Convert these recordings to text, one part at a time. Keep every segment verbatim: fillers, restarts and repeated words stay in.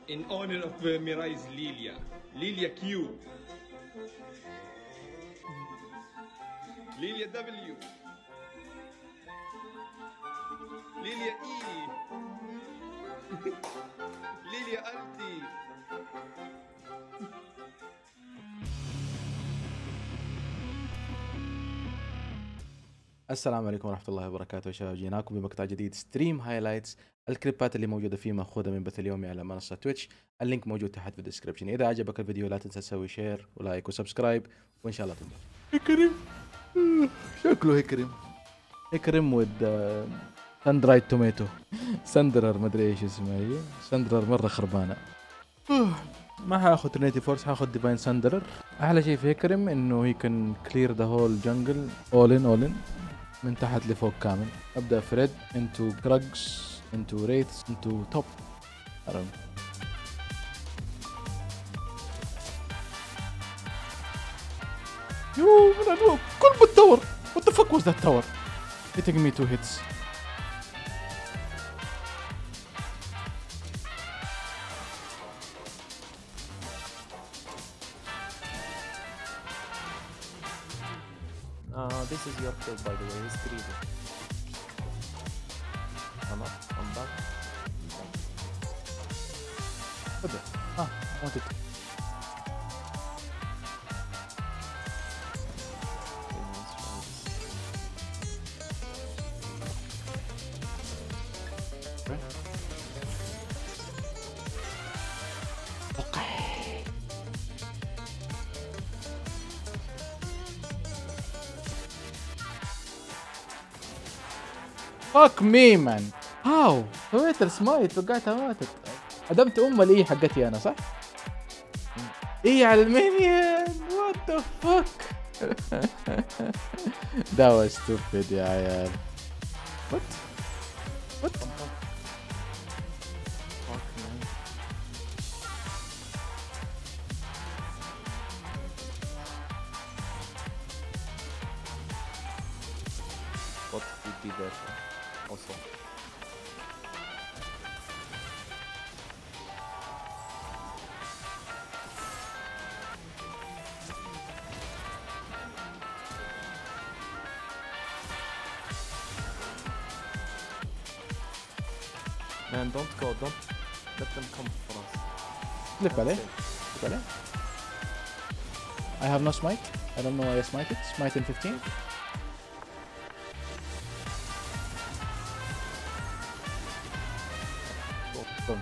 In honor of uh, Mirai's Lilia. Lilia Q. Lilia W. Lilia E. Lilia Alti. السلام عليكم ورحمة الله وبركاته يا شباب. جيناكم بمقطع جديد ستريم هايلايتس. الكليبات اللي موجودة فيه مأخوذة من بث اليومي على منصة تويتش. اللينك موجود تحت في الديسكربشن. إذا عجبك الفيديو لا تنسى تسوي شير ولايك وسبسكرايب وإن شاء الله تنبسط. هكرم شكله هكرم هكرم ود ساندرايد توميتو ساندرر مدري ايش اسمها هي. ساندرر مرة خربانة. ما حاخذ ترينيتي فورس، حاخذ ديفاين ساندرر. احلى شيء في هكرم انه هي كان كلير ذا هول جنجل اول ان اول ان من تحت لفوق كامل. ابدا فريد انتو كراجز انتو ريتس انتو توب. يو من النوب كل بالتور. What the fuck was that tower? Hitting me two hits. Uh, this is your kill, by the way. He's greedy. I'm up. I'm back. What the? Ah, I wanted to. Okay, let's try this. Okay. Okay. Fuck me man. How? سويت السمايت وقعتها ماتت. عدمت ام الاي حقتي انا صح؟ اي على المينيون. What the fuck. That was stupid يا عيال. What? What? Fuck, man. What would be there also? Man, don't go, don't let them come for us. Flip عليه. That's it. flip عليه. I have no smite. I don't know why I smite it. Smite in fifteen. Go. Boom.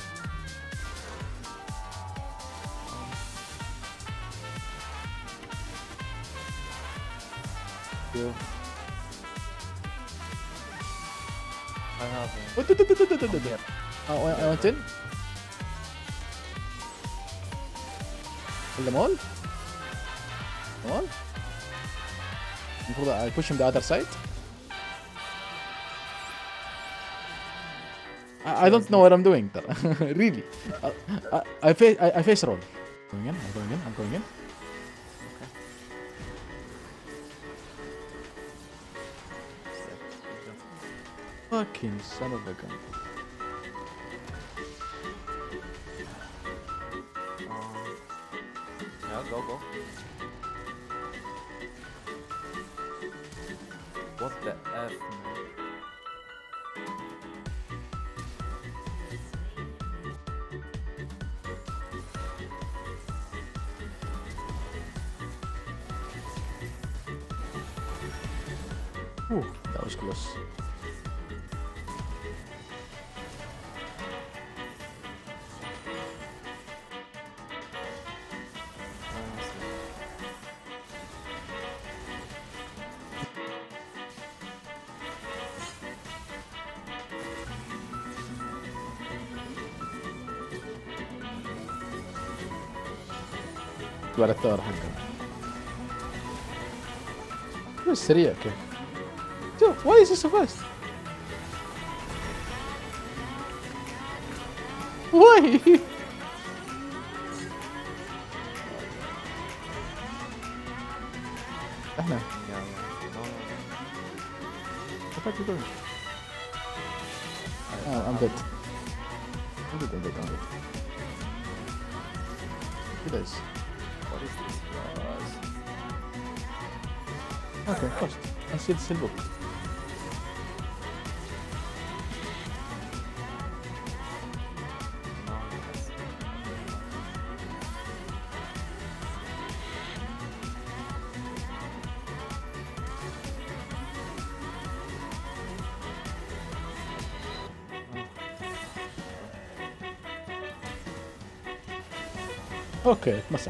Yo. I have a... Oh, do- do- do- do- do- do- do. Oh, I I went in. Kill them all. Them all. المفروض I push him the other side. I, I don't know what I'm doing. ترى. Really. I, I, I face I, I face roll. Going in. I'm going in. I'm going in. Okay. Step. Good job. Fucking son of a gun. Um, yeah, go, go. What the F, man? Ooh, that was close. على الثار حقه. بس سريع كيف. شوف why is he so fast? Why? احنا Yeah, yeah. No, no, no. what are you doing? Oh, I'm dead. I'm dead, I'm dead, I'm dead. He does. What is this, guys? Okay, first. I see the silver. No, yes. اوكي مسح.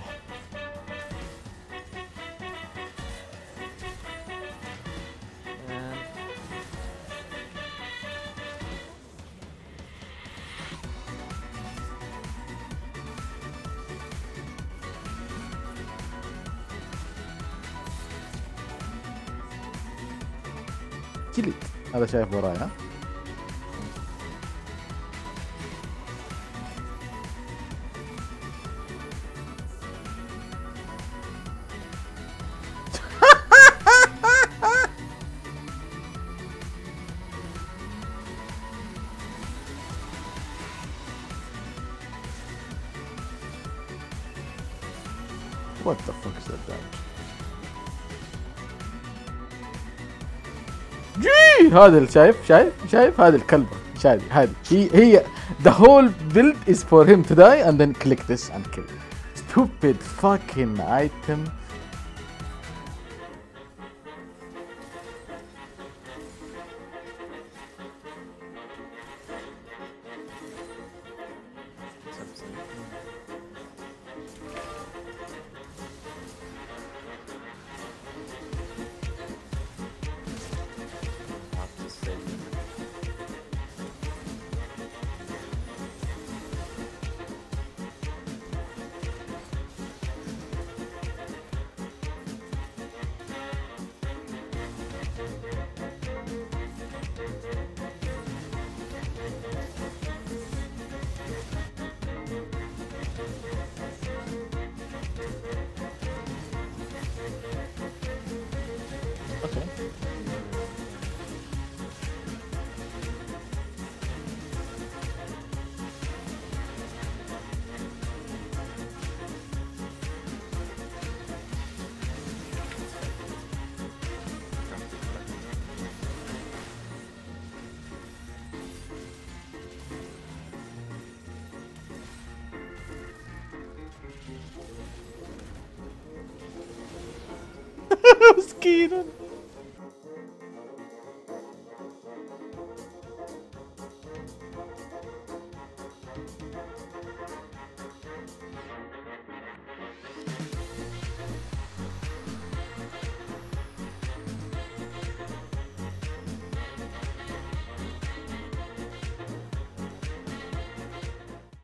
And جلد. هذا شايف وراي ها؟ What the fuck is that damage? جي هذا اللي شايف شايف شايف هذه الكلبة شايف هذه هي هي the whole build is for him to die and then click this and kill. Stupid fucking item. have to save them. Okay. مسكين